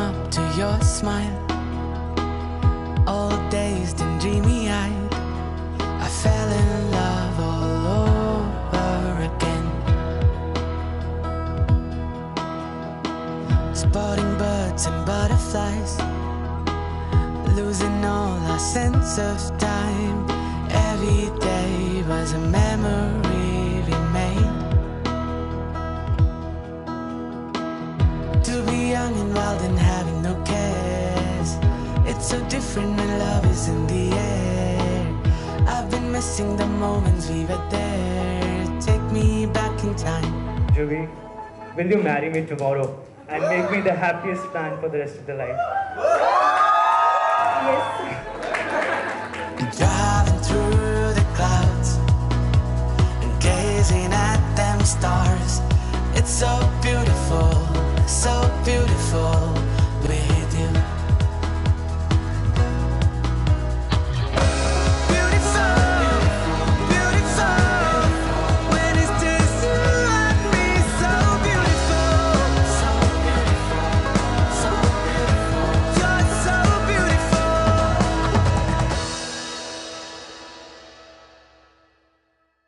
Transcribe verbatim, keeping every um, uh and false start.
up to your smile. Old dazed and dreamy-eyed, I fell in love all over again. Spotting birds and butterflies, losing all our sense of time. Every day was a memory we made. To be young and wild and having no cares, it's so different when love is in the air. I've been missing the moments we were there. Take me back in time. Juby, will you marry me tomorrow and make me the happiest man for the rest of the life? Yes. Driving through the clouds and gazing at them stars.